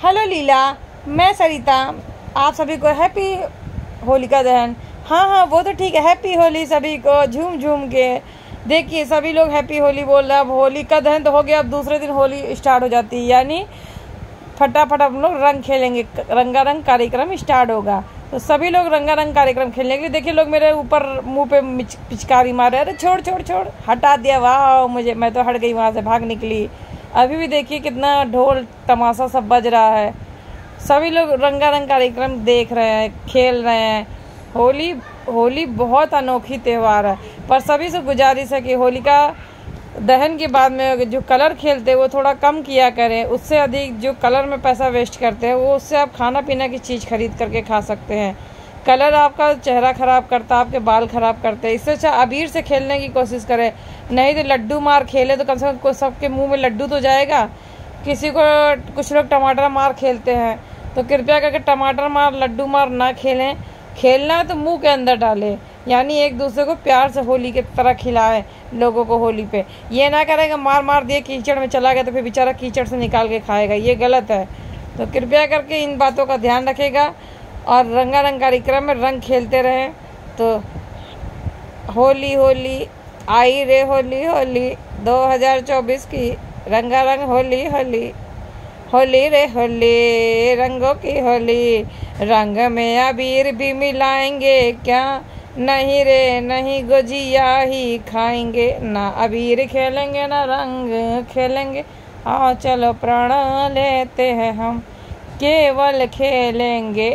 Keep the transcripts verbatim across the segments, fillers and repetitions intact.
Hello लीला, मैं सरिता। आप सभी को हैप्पी होलिका दहन। हाँ हाँ वो तो ठीक है, हैप्पी होली सभी को झूम झूम के। देखिए सभी लोग हैप्पी होली बोल रहे हैं। अब होली का दहन तो हो गया, अब दूसरे दिन होली स्टार्ट हो जाती है, यानी फटाफट हम लोग रंग खेलेंगे, रंगारंग कार्यक्रम स्टार्ट होगा। तो सभी लोग रंगारंग कार्यक्रम खेलने के लिए, देखिए लोग मेरे ऊपर मुंह पे पिचकारी मार रहे हैं, अरे छोड़ छोड़ छोड़, हटा दिया, वाह मुझे, मैं तो हट गई वहाँ से, भाग निकली। अभी भी देखिए कितना ढोल तमाशा सब बज रहा है, सभी लोग रंगारंग कार्यक्रम देख रहे हैं, खेल रहे हैं। होली होली बहुत अनोखी त्यौहार है, पर सभी से गुजारिश है कि होलिका दहन के बाद में जो कलर खेलते हैं वो थोड़ा कम किया करें। उससे अधिक जो कलर में पैसा वेस्ट करते हैं वो, उससे आप खाना पीना की चीज़ खरीद करके खा सकते हैं। कलर आपका चेहरा ख़राब करता है, आपके बाल ख़राब करते हैं। इससे अच्छा अबीर से खेलने की कोशिश करें, नहीं तो लड्डू मार खेले तो कम से कम सबके मुंह में लड्डू तो जाएगा। किसी को कुछ लोग टमाटर मार खेलते हैं, तो कृपया करके टमाटर मार लड्डू मार ना खेलें। खेलना है तो मुंह के अंदर डालें, यानी एक दूसरे को प्यार से होली की तरह खिलाए लोगों को होली पे। ये ना करेगा मार मार दिए कीचड़ में चला गया तो फिर बेचारा कीचड़ से निकाल के खाएगा, ये गलत है। तो कृपया करके इन बातों का ध्यान रखेगा और रंगारंग कार्यक्रम में रंग खेलते रहें। तो होली होली आई रे होली होली दो हज़ार चौबीस की रंगारंग होली होली होली रे होली रंगों की होली। रंग में अबीर भी मिलाएंगे क्या, नहीं रे नहीं गुजिया ही खाएंगे, ना अबीर खेलेंगे ना रंग खेलेंगे। हाँ चलो प्रण लेते हैं हम, केवल खेलेंगे,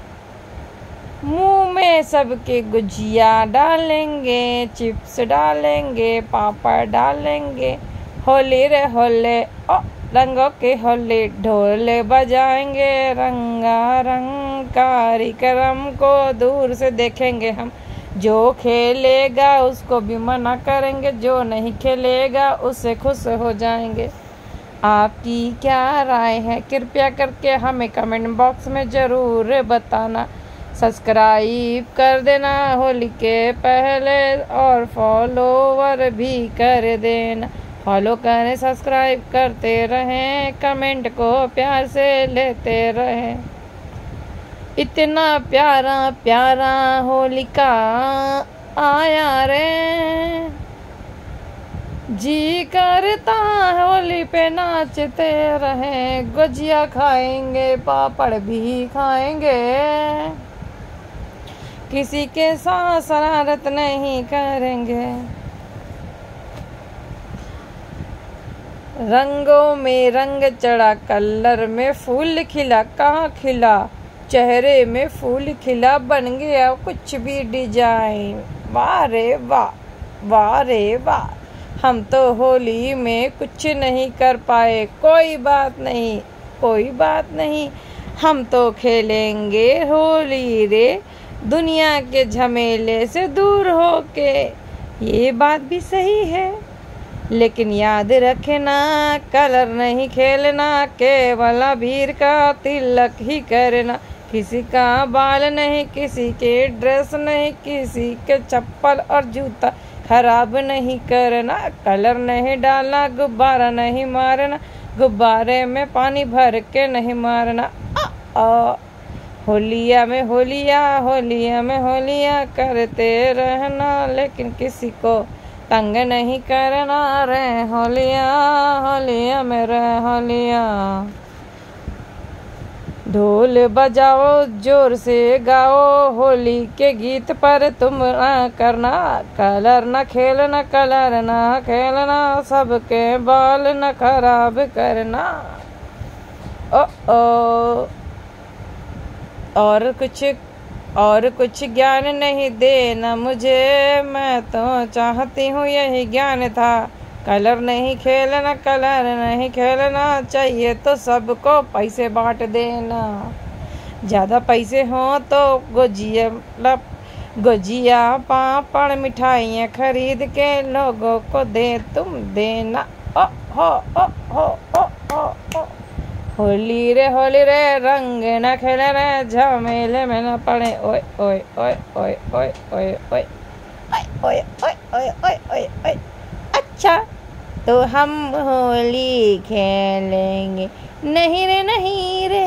मुंह में सबके गुजिया डालेंगे, चिप्स डालेंगे, पापड़ डालेंगे। होली रे होले ओ रंगों के होली, ढोल बजाएंगे, रंगारंग कार्यक्रम को दूर से देखेंगे हम। जो खेलेगा उसको भी मना करेंगे, जो नहीं खेलेगा उससे खुश हो जाएंगे। आपकी क्या राय है, कृपया करके हमें कमेंट बॉक्स में ज़रूर बताना। सब्सक्राइब कर देना होली के पहले और फॉलोवर भी कर देना। फॉलो करें, सब्सक्राइब करते रहें, कमेंट को प्यार से लेते रहें। इतना प्यारा प्यारा होलिका आया रे, जी करता होली पे नाचते रहें, गुजिया खाएंगे पापड़ भी खाएंगे, किसी के साथ शरारत नहीं करेंगे। रंगों में रंग चढ़ा, कलर में फूल खिला, कहाँ खिला, चेहरे में फूल खिला, बन गया कुछ भी डिजाइन। वाह रे वाह, वाह रे वाह, हम तो होली में कुछ नहीं कर पाए, कोई बात नहीं कोई बात नहीं, हम तो खेलेंगे होली रे, दुनिया के झमेले से दूर होके। ये बात भी सही है, लेकिन याद रखना कलर नहीं खेलना, केवल अबीर का तिलक ही करना। किसी का बाल नहीं, किसी के ड्रेस नहीं, किसी के चप्पल और जूता खराब नहीं करना। कलर नहीं डालना, गुब्बारा नहीं मारना, गुब्बारे में पानी भर के नहीं मारना। आ, आ, होलिया में होलिया होलिया में होलिया करते रहना, लेकिन किसी को तंग नहीं करना रे होलिया होलिया में रे होलिया। ढोल बजाओ जोर से गाओ, होली के गीत पर तुम ना करना, कलर न खेलना कलर न खेलना, सबके बाल न खराब करना। ओ ओ और कुछ और कुछ ज्ञान नहीं देना मुझे, मैं तो चाहती हूँ यही ज्ञान था। कलर नहीं खेलना कलर नहीं खेलना, चाहिए तो सबको पैसे बांट देना। ज़्यादा पैसे हों तो गुजिया गुजिया पापड़ मिठाइयाँ खरीद के लोगों को दे तुम देना। ओ हो ओ हो ओ हो ओ होली रे होली रे, रंग न खेले रे, झमेले में न पड़े। ओए ओए ओए ओए ओए ओए ओए ओए ओए ओए ओए ओए ओए। अच्छा तो हम होली खेलेंगे, नहीं रे नहीं रे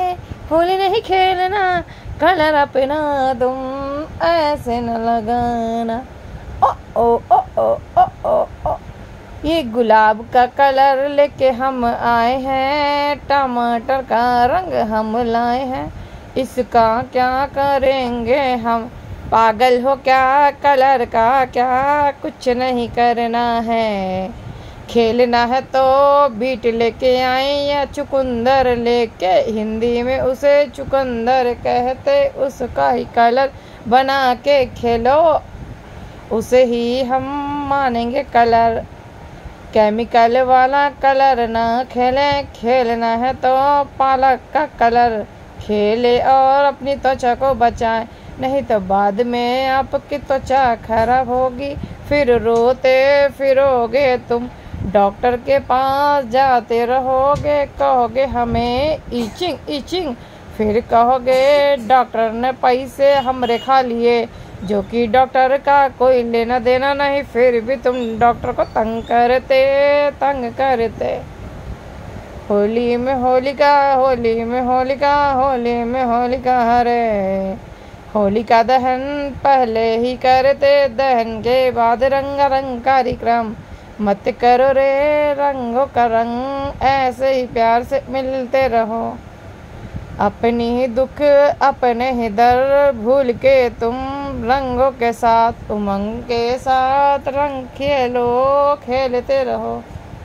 होली नहीं खेलना, कलर अपना तुम ऐसे न लगाना। ओ ओ ओ ओ ओ ओ ओ ये गुलाब का कलर लेके हम आए हैं, टमाटर का रंग हम लाए हैं, इसका क्या करेंगे हम? पागल हो क्या, कलर का क्या कुछ नहीं करना है। खेलना है तो बीट लेके आए या चुकंदर लेके, हिंदी में उसे चुकंदर कहते, उसका ही कलर बना के खेलो, उसे ही हम मानेंगे कलर। केमिकल वाला कलर ना खेलें, खेलना है तो पालक का कलर खेले और अपनी त्वचा को बचाएं, नहीं तो बाद में आपकी त्वचा खराब होगी, फिर रोते फिरोगे तुम, डॉक्टर के पास जाते रहोगे, कहोगे हमें इचिंग इचिंग, फिर कहोगे डॉक्टर ने पैसे हमरे खा लिए, जो कि डॉक्टर का कोई लेना देना नहीं, फिर भी तुम डॉक्टर को तंग करते तंग करते। होली में होलिका, होली में होलिका, होली में होलिका हरे, होलिका दहन पहले ही करते, दहन के बाद रंग रंग कार्यक्रम, मत करो रे रंगों का रंग, ऐसे ही प्यार से मिलते रहो। अपनी ही दुख अपने ही दर भूल के तुम रंगों के साथ उमंग के साथ रंग खेलो खेलते रहो,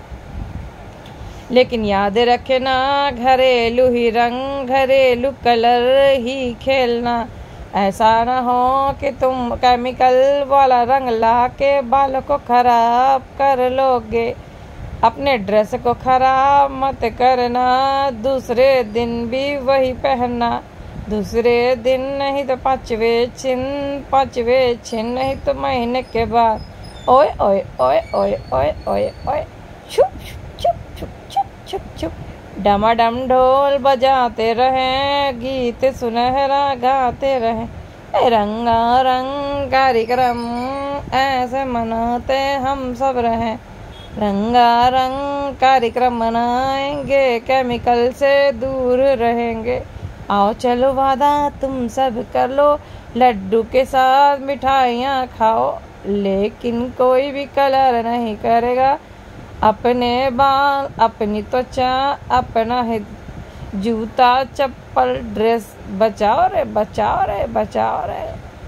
लेकिन याद रखना घरेलू ही रंग घरेलू कलर ही खेलना, ऐसा न हो कि तुम केमिकल वाला रंग ला के बालों को खराब कर लोगे। अपने ड्रेस को खराब मत करना, दूसरे दिन भी वही पहनना, दूसरे दिन नहीं तो पांचवें छिन, पांचवें छिन नहीं तो महीने के बाद। ओए ओए ओए ओए ओए ओए ओए छुप छुप छुप छुप छुप छुप, डमाडम ढोल बजाते रहें, गीत सुनहरा गाते रहें, रंगा रंग कार्यक्रम ऐसे मनाते हम सब रहें, रंगा रंग कार्यक्रम मनाएंगे, केमिकल से दूर रहेंगे। आओ चलो वादा तुम सब कर लो, लड्डू के साथ मिठाइयाँ खाओ, लेकिन कोई भी कलर नहीं करेगा। अपने बाल अपनी त्वचा अपना ही जूता चप्पल ड्रेस बचाओ रे बचाओ रे बचाओ रे।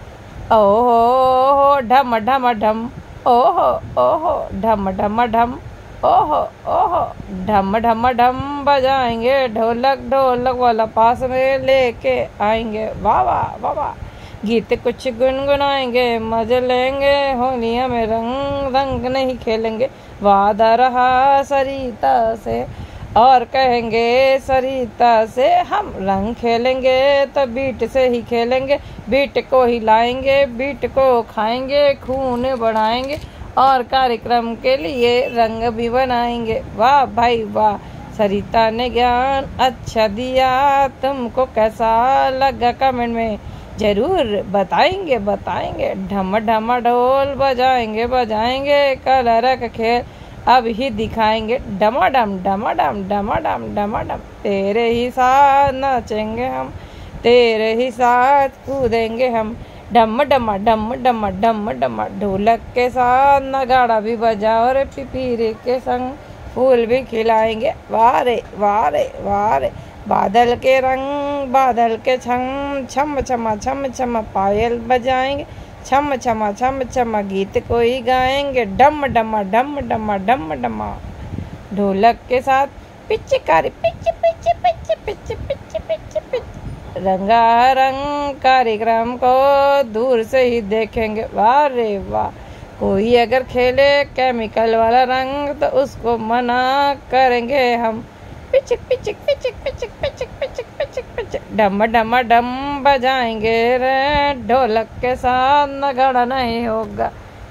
ओहो ढम ढम ढम, ओहो ओहो ढम ढम ढम, ओहो ओहो ढम ढम ढम बजाएंगे, ढोलक ढोलक वाला पास में लेके आएंगे, वाह वाह वाह वाह, गीत कुछ गुनगुनाएंगे, मजे लेंगे, होलिया में रंग रंग नहीं खेलेंगे, वादा रहा सरिता से और कहेंगे सरिता से हम रंग खेलेंगे तो बीट से ही खेलेंगे, बीट को ही लाएंगे, बीट को खाएंगे, खून बढ़ाएंगे और कार्यक्रम के लिए रंग भी बनाएंगे। वाह भाई वाह, सरिता ने ज्ञान अच्छा दिया, तुमको कैसा लगा कमेंट में जरूर बताएंगे बताएंगे। ढम ढम ढोल बजाएंगे बजाएंगे, कलर का खेल अब ही दिखाएंगे, डमाडम डमाडम डमाडम डमाडम, तेरे ही साथ नाचेंगे हम, तेरे ही साथ कूदेंगे हम, डम डमा डम डमा डम डमा, ढोलक के साथ नगाड़ा भी बजाओ रे, पिपीरे के संग फूल भी खिलाएंगे, वाह रे वाह रे वाह रे, बादल के रंग बादल के छम छम छमा छम छमा, पायल बजाएंगे छम छमा छम छमा, गीत को ही गाएंगे, डम डमा डम डमा डम डमा, ढोलक के साथ पिचकारी पिच पिच पिच पिच पिच पिच पिच, रंगा रंग कार्यक्रम को दूर से ही देखेंगे, वाह रे वाह। कोई अगर खेले केमिकल वाला रंग तो उसको मना करेंगे हम, पिचक पिचक पिचक पिचक पिचक पिचक पिचक पिचक, डम डम डम बजाएंगे रे, ढोलक के साथ नगाड़ा नहीं होगा,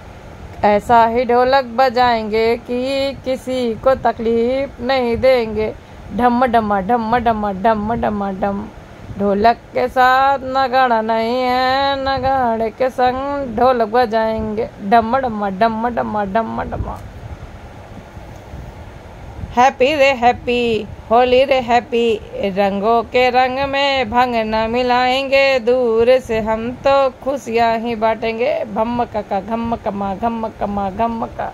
ऐसा ही ढोलक बजाएंगे कि किसी को तकलीफ नहीं देंगे, ढम डमा ढम डमा डम डमा डम, ढोलक के साथ नगाड़ा नहीं है, नगाड़े के संग ढोलक बजाएंगे, डम डमा डम डमा डम डमा। हैप्पी रे हैप्पी होली रे हैप्पी, रंगों के रंग में भंग न मिलाएंगे, दूर से हम तो खुशियाँ ही बांटेंगे। भम का घम कमा घम कमा घम का।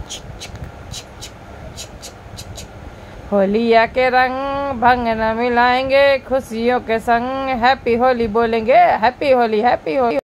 होलिया के रंग भंग न मिलाएंगे, खुशियों के संग हैप्पी होली बोलेंगे। Happy Holi happy Holi.